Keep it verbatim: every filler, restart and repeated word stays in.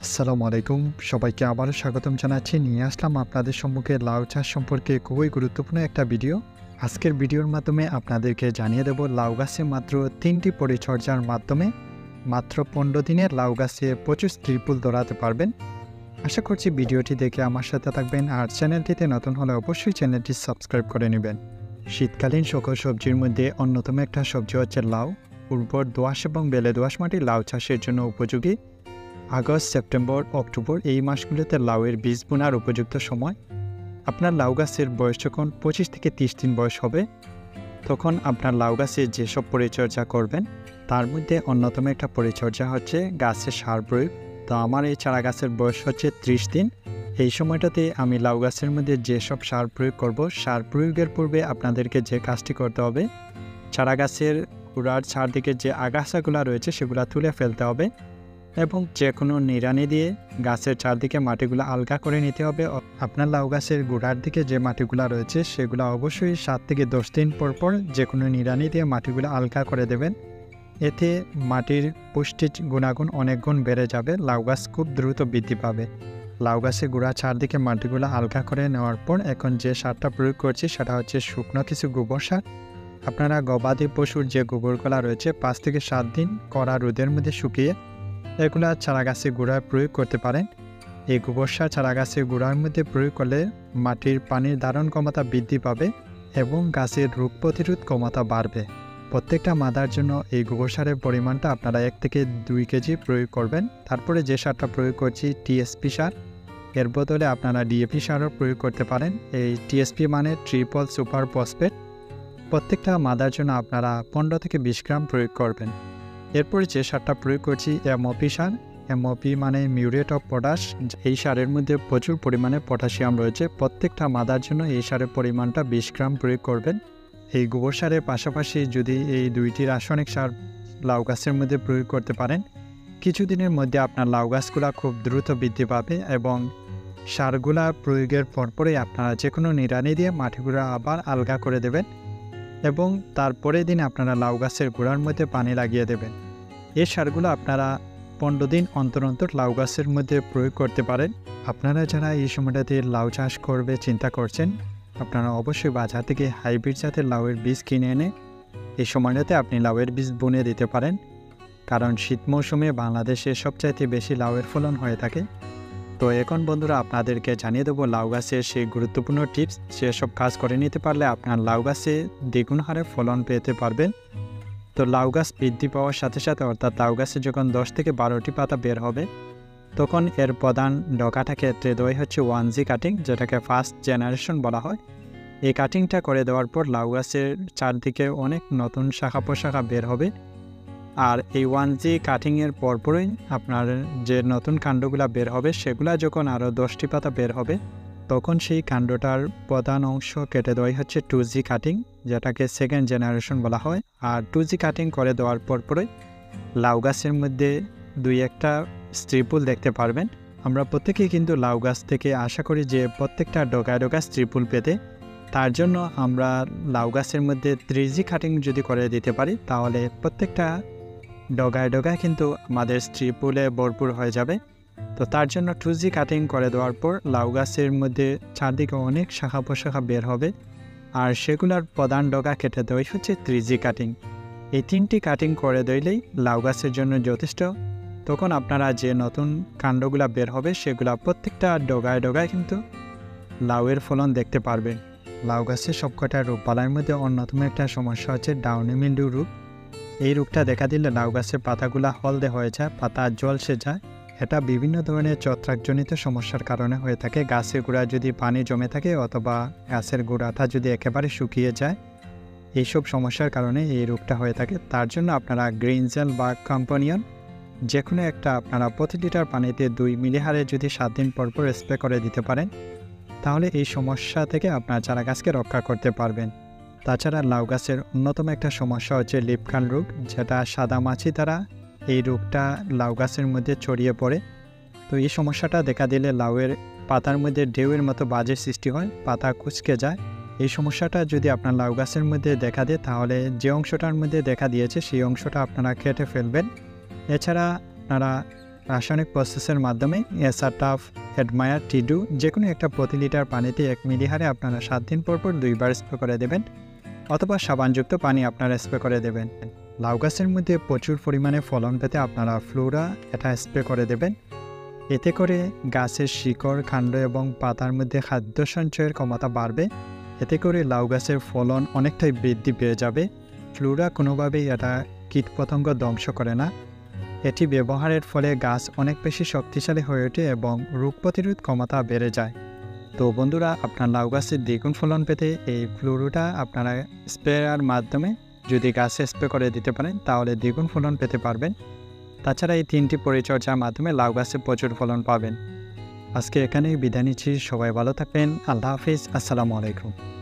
আসসালামু আলাইকুম সবাইকে আবারও স্বাগতম জানাচ্ছি। নিয়ে আসলাম আপনাদের সম্মুখে লাউ চাষ সম্পর্কে খুবই গুরুত্বপূর্ণ একটা ভিডিও। আজকের ভিডিওর মাধ্যমে আপনাদেরকে জানিয়ে দেব লাউ গাছে মাত্র তিনটি পরিচর্যার মাধ্যমে মাত্র পনেরো দিনে লাউ গাছে প্রচুর ত্রিপুল ধরাতে পারবেন। আশা করছি ভিডিওটি দেখে আমার সাথে থাকবেন, আর চ্যানেলটিতে নতুন হলে অবশ্যই চ্যানেলটি সাবস্ক্রাইব করে নেবেন। শীতকালীন সকল সবজির মধ্যে অন্যতম একটা সবজি হচ্ছে লাউ। উর্বর দোআঁশ এবং বেলে দোআঁশ মাটি লাউ চাষের জন্য উপযোগী। আগস্ট, সেপ্টেম্বর, অক্টোবর এই মাসগুলোতে লাউয়ের বীজ বোনার উপযুক্ত সময়। আপনার লাউ গাছের বয়স যখন পঁচিশ থেকে তিরিশ দিন বয়স হবে, তখন আপনার লাউ গাছের যেসব পরিচর্যা করবেন তার মধ্যে অন্যতম একটা পরিচর্যা হচ্ছে গাছের সার প্রয়োগ। তো আমার এই চারা গাছের বয়স হচ্ছে ত্রিশ দিন। এই সময়টাতে আমি লাউ গাছের মধ্যে যেসব সার প্রয়োগ করব, সার প্রয়োগের পূর্বে আপনাদেরকে যে কাজটি করতে হবে, চারা গাছের গোড়ার চারদিকে যে আগাছাগুলো রয়েছে সেগুলো তুলে ফেলতে হবে এবং যে কোনো নিড়ানি দিয়ে গাছের চারদিকে মাটিগুলো আলগা করে নিতে হবে। আপনার লাউ গাছের গোড়ার দিকে যে মাটিগুলো রয়েছে সেগুলো অবশ্যই সাত থেকে দশ দিন পর পর যে কোনো নিড়ানি দিয়ে মাটিগুলো আলগা করে দেবেন। এতে মাটির পুষ্টি গুণাগুণ অনেক গুণ বেড়ে যাবে, লাউ গাছ খুব দ্রুত বৃদ্ধি পাবে। লাউ গাছের গোড়ার চারদিকে মাটিগুলো আলগা করে নেওয়ার পর এখন যে সারটা প্রয়োগ করছি সেটা হচ্ছে শুকনো কিছু গোবর সার। আপনারা গবাদি পশুর যে গোবরগুলো রয়েছে পাঁচ থেকে সাত দিন কড়া রোদের মধ্যে শুকিয়ে এগুলা চারা গাছের গোড়ায় প্রয়োগ করতে পারেন। এই গোবর সার চারা গাছের গোড়ার মধ্যে প্রয়োগ করলে মাটির পানির ধারণ ক্ষমতা বৃদ্ধি পাবে এবং গাছের রোগ প্রতিরোধ ক্ষমতা বাড়বে। প্রত্যেকটা মাদার জন্য এই গোবর সারের পরিমাণটা আপনারা এক থেকে দুই কেজি প্রয়োগ করবেন। তারপরে যে সারটা প্রয়োগ করছি টিএসপি সার, এর বদলে আপনারা ডিএপি সারও প্রয়োগ করতে পারেন। এই টিএসপি মানে ট্রিপল সুপার ফসফেট। প্রত্যেকটা মাদার জন্য আপনারা পনেরো থেকে বিশ গ্রাম প্রয়োগ করবেন। এরপরে যে সারটা প্রয়োগ করছি এমওপি সার। এমওপি মানে মিউরেট অফ পটাশ। এই সারের মধ্যে প্রচুর পরিমাণে পটাশিয়াম রয়েছে। প্রত্যেকটা মাদার জন্য এই সারের পরিমাণটা বিশ গ্রাম প্রয়োগ করবেন। এই গোবর সারের পাশাপাশি যদি এই দুইটি রাসায়নিক সার লাউ গাছের মধ্যে প্রয়োগ করতে পারেন, কিছুদিনের মধ্যে আপনার লাউ গাছগুলো খুব দ্রুত বৃদ্ধি পাবে এবং সারগুলা প্রয়োগের পরপরই আপনারা যে কোনো নিড়ানি দিয়ে মাটিগুলো আবার আলগা করে দেবেন এবং তারপরের দিন আপনারা লাউ গাছের গোড়ার মধ্যে পানি লাগিয়ে দেবেন। এই সারগুলো আপনারা পনেরো দিন অন্তর অন্তর লাউ গাছের মধ্যে প্রয়োগ করতে পারেন। আপনারা যারা এই সময়টাতে লাউ চাষ করবে চিন্তা করছেন, আপনারা অবশ্যই বাজার থেকে হাইব্রিড জাতের লাউয়ের বীজ কিনে এনে এই সময়টাতে আপনি লাউয়ের বীজ বুনে দিতে পারেন, কারণ শীত মৌসুমে বাংলাদেশে সবচাইতে বেশি লাউয়ের ফলন হয়ে থাকে। তো এখন বন্ধুরা আপনাদেরকে জানিয়ে দেবো লাউ গাছের সেই গুরুত্বপূর্ণ টিপস, সেসব কাজ করে নিতে পারলে আপনার লাউ গাছে দ্বিগুণ হারে ফলন পেতে পারবেন। তো লাউ গাছ বৃদ্ধি পাওয়ার সাথে সাথে অর্থাৎ লাউ গাছে যখন দশ থেকে বারোটি পাতা বের হবে, তখন এর প্রধান ডগাটা ক্ষেত্রে দেওয়াই হচ্ছে ওয়ান জি কাটিং, যেটাকে ফার্স্ট জেনারেশন বলা হয়। এই কাটিংটা করে দেওয়ার পর লাউ গাছের চারদিকে অনেক নতুন শাখা প্রশাখা বের হবে। আর এই ওয়ান জি কাটিংয়ের পরপরই আপনার যে নতুন কাণ্ডগুলো বের হবে সেগুলা যখন আরও দশটি পাতা বের হবে, তখন সেই কাণ্ডটার প্রধান অংশ কেটে দেওয়াই হচ্ছে টু জি কাটিং, যেটাকে সেকেন্ড জেনারেশন বলা হয়। আর টু জি কাটিং করে দেওয়ার পরপরই লাউ গাছের মধ্যে দুই একটা স্ত্রীপুল দেখতে পারবেন। আমরা প্রত্যেকেই কিন্তু লাউ গাছ থেকে আশা করি যে প্রত্যেকটা ডগায় ডগা স্ত্রীপুল পেতে। তার জন্য আমরা লাউ গাছের মধ্যে থ্রি জি কাটিং যদি করে দিতে পারি, তাহলে প্রত্যেকটা ডগায় ডগায় কিন্তু আমাদের স্ত্রীপুলে ভরপুর হয়ে যাবে। তো তার জন্য টু জি কাটিং করে দেওয়ার পর লাউ গাছের মধ্যে চারদিকে অনেক শাখা প্রশাখা বের হবে, আর সেগুলোর প্রধান ডগা কেটে দেওয়াই হচ্ছে থ্রি জি কাটিং। এই তিনটি কাটিং করে দিলেই লাউ গাছের জন্য যথেষ্ট। তখন আপনারা যে নতুন কাণ্ডগুলো বের হবে সেগুলা প্রত্যেকটা ডগায় ডগায় কিন্তু লাউয়ের ফলন দেখতে পারবেন। লাউ গাছের সবকটা রোগবালাইয়ের মধ্যে অন্যতম একটা সমস্যা হচ্ছে ডাউনি মিল্ডিউ রোগ। এই রোগটা দেখা দিলে লাউ গাছের পাতাগুলা হলদে হয়ে যায়, পাতা জলসে যায়। এটা বিভিন্ন ধরনের ছত্রাকজনিত সমস্যার কারণে হয়ে থাকে। গাছের গোড়ায় যদি পানি জমে থাকে অথবা গাছের গোড়াটা যদি একেবারে শুকিয়ে যায়, এইসব সমস্যার কারণে এই রোগটা হয়ে থাকে। তার জন্য আপনারা গ্রিন জেল বা কম্পোনিয়ন যে কোনো একটা আপনারা প্রতি লিটার পানিতে দুই মিলি হারে যদি সাত দিন পর পর স্প্রে করে দিতে পারেন, তাহলে এই সমস্যা থেকে আপনার চারা গাছকে রক্ষা করতে পারবেন। তাছাড়া লাউ গাছের অন্যতম একটা সমস্যা হচ্ছে লিপকান রোগ, যেটা সাদা মাছি দ্বারা এই রোগটা লাউ গাছের মধ্যে ছড়িয়ে পড়ে। তো এই সমস্যাটা দেখা দিলে লাউয়ের পাতার মধ্যে ঢেউয়ের মতো বাজের সৃষ্টি হয়, পাতা কুঁচকে যায়। এই সমস্যাটা যদি আপনার লাউ গাছের মধ্যে দেখা দেয়, তাহলে যে অংশটার মধ্যে দেখা দিয়েছে সেই অংশটা আপনারা কেটে ফেলবেন। এছাড়া আপনারা রাসায়নিক প্রসেসের মাধ্যমে এসাটাফ, অ্যাডমায়ার, টিডু যে কোনো একটা প্রতি লিটার পানিতে এক মিলি হারে আপনারা সাত দিন পর পর দুইবার স্প্রে করে দেবেন, অথবা সাবানযুক্ত পানি আপনারা স্প্রে করে দেবেন। লাউ গাছের মধ্যে প্রচুর পরিমাণে ফলন পেতে আপনারা ফ্লোরা এটা স্প্রে করে দেবেন। এতে করে গাছের শিকড়, কাণ্ড এবং পাতার মধ্যে খাদ্য সঞ্চয়ের ক্ষমতা বাড়বে। এতে করে লাউ গাছের ফলন অনেকটাই বৃদ্ধি পেয়ে যাবে। ফ্লোরা কোনোভাবেই এটা কীটপতঙ্গ ধ্বংস করে না। এটি ব্যবহারের ফলে গাছ অনেক বেশি শক্তিশালী হয়ে ওঠে এবং রোগ প্রতিরোধ ক্ষমতা বেড়ে যায়। তো বন্ধুরা, আপনার লাউ গাছের দ্বিগুণ ফলন পেতে এই ফ্লোরাটা আপনারা স্প্রেয়ার মাধ্যমে যদি গাছে স্প্রে করে দিতে পারেন তাহলে দ্বিগুণ ফলন পেতে পারবেন। তাছাড়া এই তিনটি পরিচর্যার মাধ্যমে লাউ গাছে প্রচুর ফলন পাবেন। আজকে এখানেই বিদায় নিচ্ছি। সবাই ভালো থাকবেন। আল্লাহ হাফিজ। আসসালামু আলাইকুম।